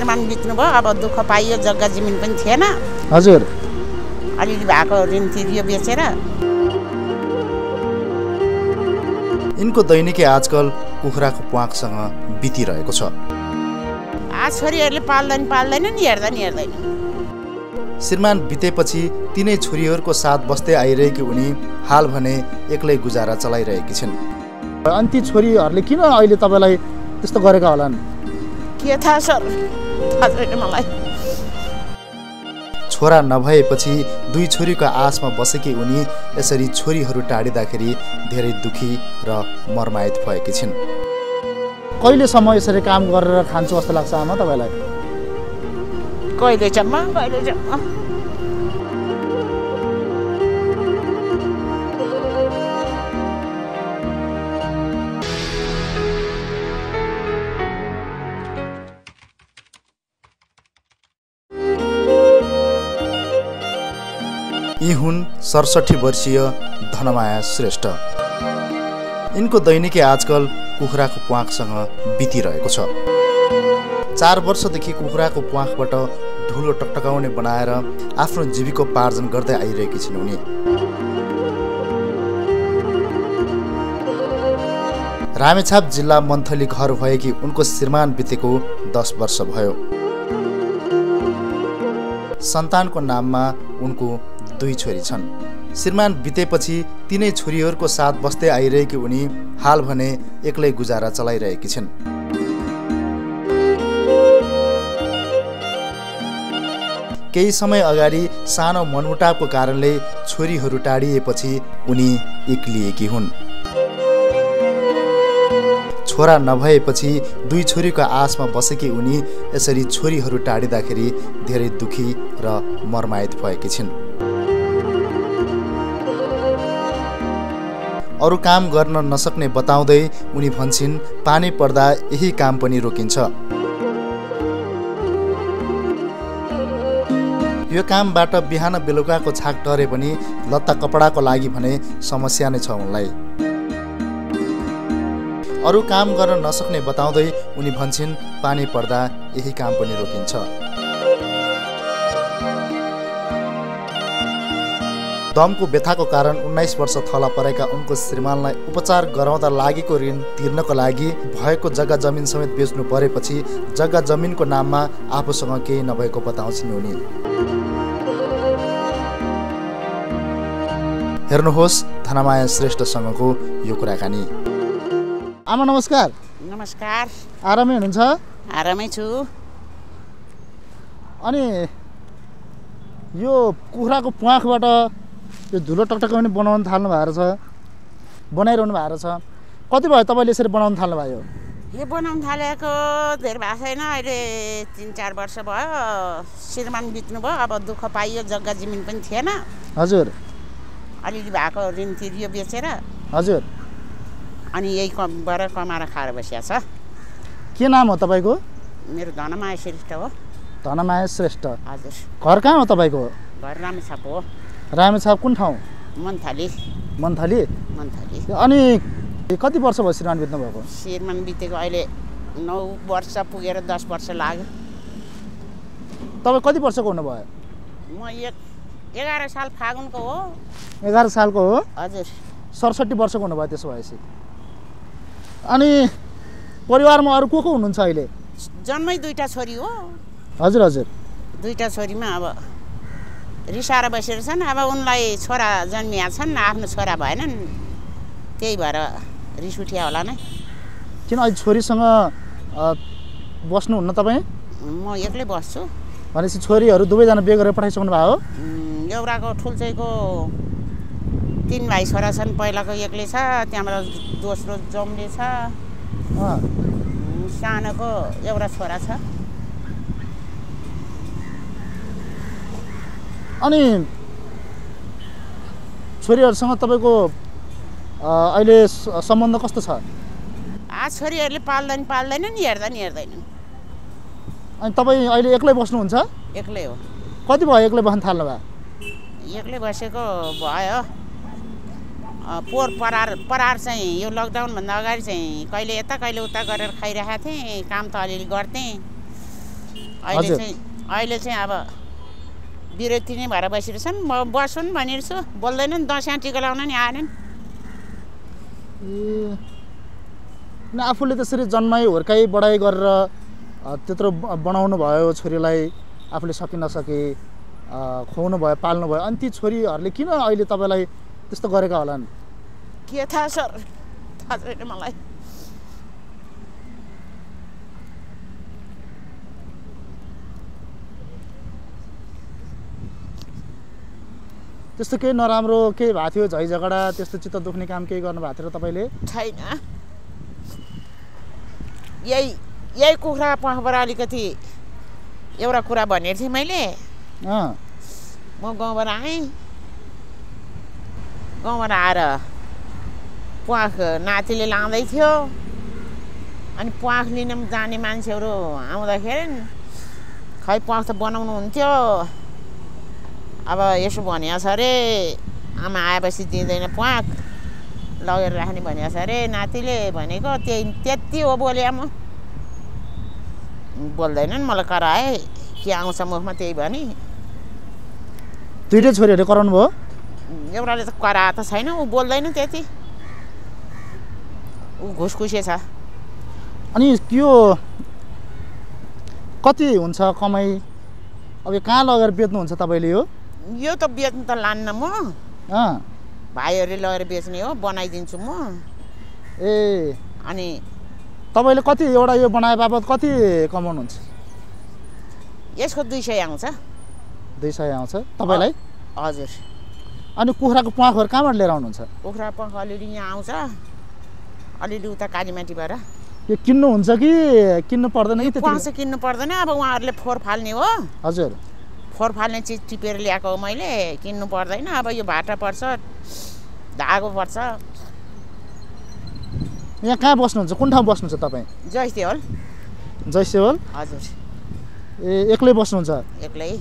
श्रीमान बित्नुभयो अब दुःख पाइयो जग्गा जमिन पनि थिएन हजुर अलिअलि भएको ऋण तिरियो बेचेर यिनको दैनिकी आजकल कुखुराको प्वाँखसँग बितिरहेको छ आज छोरीहरूले पाल्दैन नि हेर्दैन श्रीमान बितेपछि तिनै छोरीहरूको साथ बस्दै आइरहेकी उनी हाल भने एक्लै गुजारा चलाइरहेकी छिन् अनि ती छोरीहरूले किन अहिले तपाईँलाई त्यस्तो गरेका होलान् के थाहा सर थाहा छैन मलाई छोरा नभएपछि दुई छोरीको आशमा बसेकी उनी यसरी छोरीहरू टाढिँदाखेरि धेरै दुखी र मर्माहित भएकी छिन् कहिलेसम्म यसरी काम गरेर खान्छु जस्तो लाग्छ आमा तपाईँलाई कहिलेसम्म यी हुन् 67 वर्षीय धनमाया श्रेष्ठ यिनको दैनिकी आजकल कुखुराको प्वाँखसँग बितिरहेको छ 4 वर्षदेखि कुखुराको प्वाँखबाट धुलो टकटकाउने बनाएर आफ्नो जीविकोपार्जन गर्दै आइरहेकी छिन् उनी रामेछाप जिल्ला मन्थली घर भएकी उनको श्रीमान बितेको 10 वर्ष भयो सन्तानको नाममा उनको 2 छोरी छन् श्रीमान बितेपछि तिनै छोरीहरूको साथ बस्दै आइरहेकी उनी हाल भने एक्लै गुजारा चलाइरहेकी छिन् केही समय अगाडि सानो मनमुटावको कारणले छोरीहरू टाढिएपछि उनी एक्लिएकी हुन् छोरा नभएपछि 2 छोरीको आशमा बसेकी उनी यसरी छोरीहरू टाढिँदाखेरि धेरै दुखी र मर्माहित भएकी छिन् अरू काम गर्न नसक्ने बताउँदै उनी भन्छिन् पानी पर्दा यही काम पनि रोकिन्छ यो कामबाट बिहान बेलुकाको छाक टरे पनि लत्ता कपडाको लागि भने समस्या नै छ उनलाई अरू काम गर्न नसक्ने बताउँदै उनी भन्छिन् पानी पर्दा यही काम पनि रोकिन्छ दमको व्यथाको कारण 19 वर्ष थला परेका उनको श्रीमानलाई उपचार गराउँदा लागेको ऋण तिर्नको लागि भएको जग्गा जमिन समेत बेच्नु परेपछि जग्गा जमिनको नाममा आफूसँग केही नभएको बताउँछिन् उनी हेर्नुहोस् धनमाया श्रेष्ठसँगको यो कुराकानी आमा नमस्कार नमस्कार आरामै हुनुहुन्छ आरामै छु अनि यो कुखुराको प्वाँखबाट यो धुलो टकटकाउने बनाउन थाल्नु भएको छ बनाइरहनु भएको छ कति भयो तपाईँले यसरी बनाउन थाल्नु भयो यो बनाउन थालेको धेरै भएको छैन अहिले 3-4 वर्ष भयो श्रीमान बित्नुभयो अब दुःख पाइयो जग्गा जमिन पनि थिएन हजुर अलिअलि भएको ऋण तिरियो बेचेर हजुर अनि यही कमबाट कमाएर खाएर बसिया छ के नाम हो तपाईँको मेरो धनमाया श्रेष्ठ हो धनमाया श्रेष्ठ हजुर घर कहाँ हो तपाईँको घर रामेछाप हो रामेछाप कुन ठाउँ मन्थली अनि कति वर्ष भयो श्रीमान बित्नु भएको श्रीमान बितेको अहिले 9 वर्ष पुगेर 10 वर्ष लाग्यो तपाईँ कति वर्षको हुनुभयो म 11 साल फागुनको हो 11 सालको हो हजुर 67 वर्षको हुनुभयो त्यसो भएपछि अनि परिवारमा अरू को हुनुहुन्छ अहिले जन्मै 2टा छोरी हो हजुर हजुर 2टा छोरीमा अब रिसाएर बसेर छन् अब उनलाई छोरा जन्मिया छन् आफ्नो छोरा भएनन् त्यही भएर रिस उठ्या होला नै किन अहिले छोरीसँग बस्नुहुन्न तपाईँ म एक्लै बस्छु भनेपछि छोरीहरू दुवैजना बिहे गरेर पठाइसक्नु भयो एउटाको ठुल्चैको 3 भाइ छोरा छन् पहिलाको एक्लै छ त्यहाँबाट दोस्रो जम्ले छ सानोको एउटा छोरा छ अनि छोरीहरूसँग तपाईँको अहिले सम्बन्ध कस्तो छ आज छोरीहरूले पाल्दैन नि हेर्दैन अनि तपाईँ अहिले एक्लै बस्नुहुन्छ एक्लै हो कति भयो एक्लै बस्न थाल्नु भयो एक्लै बसेको भयो परार चाहिँ यो लकडाउनभन्दा अगाडि चाहिँ कहिले यता कहिले उता गरेर खाइरहेको थिएँ काम त अलिअलि गर्थेँ अहिले चाहिँ अब विरक्ति नै भएर बसिरहेछन् म बस्छन् भनिरहेछु बोल्दैनन् दसैँ टिका लाउन नि आएनन् न आफूले त्यसरी जन्माइ हुर्काइ बढाइ गरेर त्यत्रो बनाउनु भयो छोरीलाई आफूले सकि नसके खुवाउनु भयो पाल्नु भयो अनि ती छोरीहरूले किन अहिले तपाईँलाई त्यस्तो गरेका होलान् के थाहा सर थाहा छैन मलाई त्यस्तो केही नराम्रो केही भएको थियो झै झगडा त्यस्तो चित्त दुख्ने काम केही गर्नु भएको थियो र तपाईँले छैन यही कुखुरा पखबाट अलिकति एउटा कुरा भनेको थिएँ मैले म गाउँबाट आएँ गाउँबाट आएर प्वाख नातिले लाँदै थियो अनि प्वाख लिन जाने मान्छेहरू आउँदाखेरि खै प्वाख त बनाउनु हुन्थ्यो अब यसो भनिएको छ अरे आमा आएपछि दिँदैन प्वाख लगेर राख्ने भनिएको छ अरे नातिले भनेको त्यति हो बोले म बोल्दैनन् मलाई कराए के आउँछ मुखमा त्यही भने दुईटै छोरीहरूले कराउनु भयो एउटाले त कराए त छैन ऊ बोल्दैन त्यति ऊ घुसखुसे छ अनि यो कति हुन्छ कमाइ अब यो कहाँ लगेर बेच्नुहुन्छ तपाईँले यो त बेच्नु त लान्न म भाइहरूले लगेर बेच्ने हो बनाइदिन्छु म ए अनि तपाईँले कति एउटा यो बनाए बापत कति कमाउनुहुन्छ यसको 200 आउँछ 200 आउँछ तपाईँलाई हजुर अनि कुखुराको प्वाखहरू कहाँबाट लिएर आउनुहुन्छ कुखुरा प्वाख अलिअलि यहाँ आउँछ अलिअलि उता कालीमाटीबाट यो किन्नुहुन्छ कि किन्नु पर्दैन कि प्वाख चाहिँ किन्नु पर्दैन अब उहाँहरूले फोहोर फाल्ने हो हजुर फोहोर फाल्ने चिज टिपेर ल्याएको हो मैले किन्नु पर्दैन अब यो भाटा पर्छ धागो पर्छ यहाँ कहाँ बस्नुहुन्छ कुन ठाउँ बस्नुहुन्छ तपाईँ जयसेवल जयसेवल हजुर ए एक्लै बस्नुहुन्छ एक्लै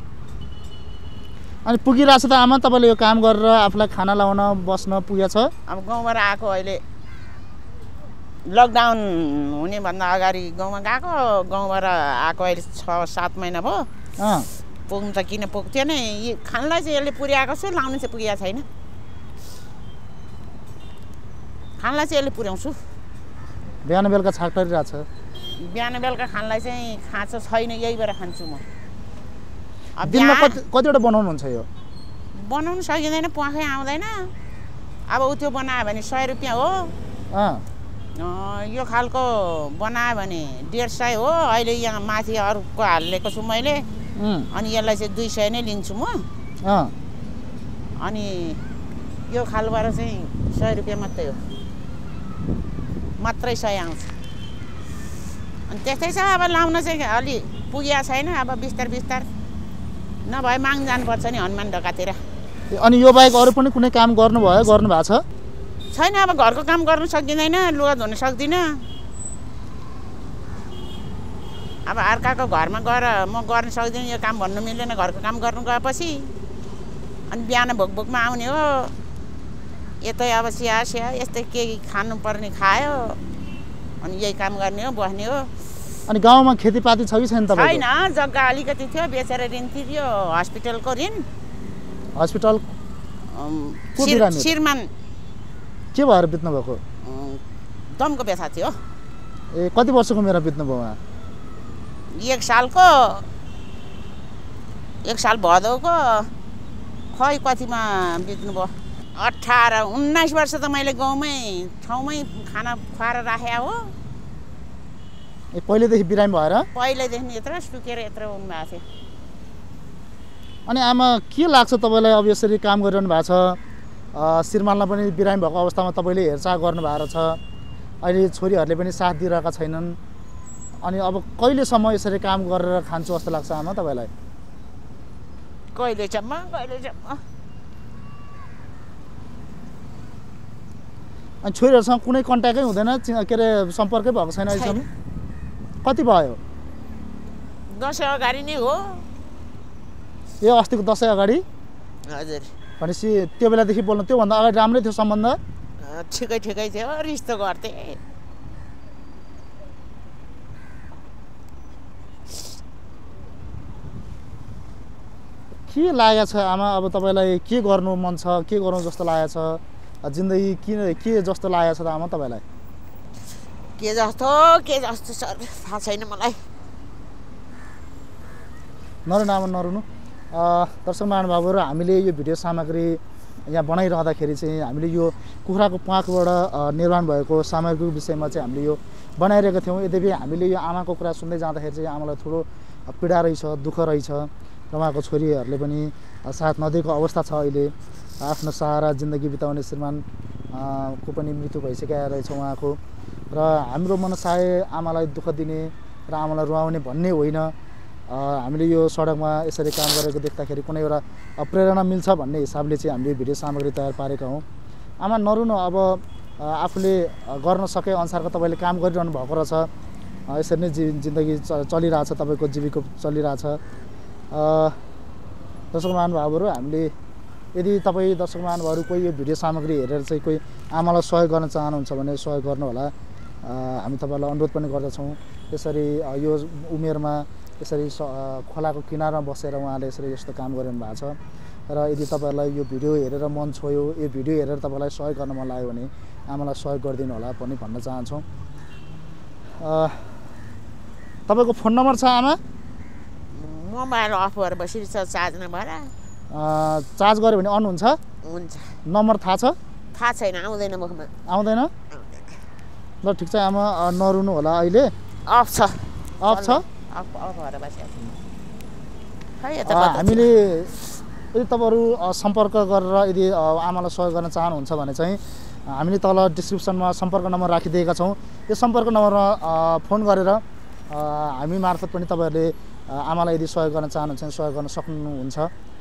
अनि पुगिरहेछ त आमा तपाईँले यो काम गरेर आफूलाई खाना लाउन बस्न पुगेछ अब गाउँबाट आएको अहिले लकडाउन हुनेभन्दा अगाडि गाउँमा गएको गाउँबाट आएको अहिले 6-7 महिना भयो पुग्नु त किन पुग्थ्यो नि खानलाई चाहिँ यसले पुर्याएको छु लाउनु चाहिँ पुगेको छैन खानलाई चाहिँ यसले पुर्याउँछु बिहान बेलुका छाक परिरहेछ बिहान बेलुका खानलाई चाहिँ खाँचो छैन यहीबाट खान्छु म दिनमा कतिवटा बनाउनुहुन्छ यो बनाउनु सकिँदैन प्वाखै आउँदैन अब उ त्यो बनायो भने 100 रुपियाँ हो यो खालको बनायो भने 150 हो अहिले यहाँ माथि अरूको हालेको छु मैले अनि यसलाई चाहिँ 200 नै लिन्छु म अनि यो खालबाट चाहिँ 100 रुपियाँ मात्रै हो मात्रै 100 आउँछ अनि त्यस्तै छ अब लाउन चाहिँ अलि पुगेको छैन अब बिस्तार बिस्तार नभए माग जानुपर्छ नि हनुमान ढोकातिर अनि यो बाहेक अरू पनि कुनै काम गर्नु भएको छ छैन अब घरको काम गर्न सकिँदैन लुगा धुन सक्दिनँ अब अर्काको घरमा गएर म गर्न सक्दिनँ यो काम भन्नु मिल्दैन घरको काम गर्नु गएपछि अनि बिहान भोकभोकमा आउने हो यतै अब चिया यस्तै केही खानुपर्ने खायो अनि यही काम गर्ने हो बस्ने हो अनि गाउँमा खेतीपाती छ कि छैन तपाईँ छैन जग्गा अलिकति थियो बेचेर ऋण तिर्यो हस्पिटलको ऋण हस्पिटल श्रीमान के भएर बित्नु भएको दमको व्यथा थियो ए कति वर्षको उमेरमा बित्नु भयो उहाँ 1 साल भदौको खै कतिमा बित्नु भयो 18-19 वर्ष त मैले गाउँमै ठाउँमै खाना खुवाएर राखेँ हो ए पहिलेदेखि बिरामी भएर पहिलेदेखि यत्रो सुकेर यत्रो हुनु भएको थियो अनि आमा के लाग्छ तपाईँलाई अब यसरी काम गरिरहनु भएको छ श्रीमानलाई पनि बिरामी भएको अवस्थामा तपाईँले हेरचाह गर्नुभएको छ अहिले छोरीहरूले पनि साथ दिइरहेका छैनन् अनि अब कहिलेसम्म यसरी काम गरेर खान्छु जस्तो लाग्छ आमा तपाईँलाई कहिलेसम्म अनि छोरीहरूसँग कुनै कन्ट्याक्टै हुँदैन के अरे सम्पर्कै भएको छैन अहिलेसम्म कति भयो दसैँ अगाडि नै हो ए अस्तिको दसैँ अगाडि हजुर भनेपछि त्यो बेलादेखि बोल्नु त्योभन्दा अगाडि राम्रै थियो सम्बन्ध ठिकै थियो रिस्तो गर्थे के लागेको छ आमा अब तपाईँलाई के गर्नु मन छ के गर्नु जस्तो लागेको छ जिन्दगी के जस्तो लागेको छ त आमा तपाईँलाई के जस्तो सर थाहा छैन मलाई नरुनु आमा नरुनु दर्शक महानुभावहरू हामीले यो भिडियो सामग्री यहाँ बनाइरहँदाखेरि चाहिँ हामीले यो कुखुराको प्वाखबाट निर्माण भएको सामग्रीको विषयमा चाहिँ हामीले यो बनाइरहेका थियौँ यद्यपि हामीले यो आमाको कुरा सुन्दै जाँदाखेरि चाहिँ आमालाई ठुलो पीडा रहेछ दुःख रहेछ र उहाँको छोरीहरूले पनि साथ नदिएको अवस्था छ अहिले आफ्नो सहारा जिन्दगी बिताउने श्रीमान को पनि मृत्यु भइसकेको रहेछ उहाँको र हाम्रो मनसाय आमालाई दुःख दिने र आमालाई रुवाउने भन्ने होइन हामीले यो सडकमा यसरी काम गरेको देख्दाखेरि कुनै एउटा प्रेरणा मिल्छ भन्ने हिसाबले चाहिँ हामीले भिडियो सामग्री तयार पारेका हौँ आमा नरुनु अब आफूले गर्न सके अनुसारको तपाईँले काम गरिरहनु भएको रहेछ यसरी नै जिन्दगी चलिरहेछ तपाईँको जीविका चलिरहेछ दर्शक महानुभावहरू हामीले यदि तपाईँ दर्शक महानुभावहरू कोही यो भिडियो सामग्री हेरेर चाहिँ कोही आमालाई सहयोग गर्न चाहनुहुन्छ भने सहयोग गर्नु होला हामी तपाईँलाई अनुरोध पनि गर्दछौँ यसरी यो उमेरमा यसरी खोलाको किनारमा बसेर उहाँले यसरी यस्तो काम गरिरहनु भएको छ र यदि तपाईँहरूलाई यो भिडियो हेरेर मन छोयो यो भिडियो हेरेर तपाईँलाई सहयोग गर्न मन लाग्यो भने आमालाई सहयोग गरिदिनु होला पनि भन्न चाहन्छौँ तपाईँको फोन नम्बर छ आमा मोबाइल अफ गरेर बसिरहेछ चार्ज नभएर चार्ज गऱ्यो भने अन हुन्छ हुन्छ नम्बर थाहा छ थाहा छैन आउँदैन मुखमा आउँदैन ल ठिक छ आमा नरुनु होला अहिले अफ छ अफ भएर बसिरहेको हामीले यदि तपाईँहरू सम्पर्क गरेर यदि आमालाई सहयोग गर्न चाहनुहुन्छ भने चाहिँ हामीले तल डिस्क्रिप्सनमा सम्पर्क नम्बर राखिदिएका छौँ यो सम्पर्क नम्बरमा फोन गरेर हामी मार्फत पनि तपाईँहरूले आमालाई यदि सहयोग गर्न चाहनुहुन्छ भने सहयोग गर्न सक्नुहुन्छ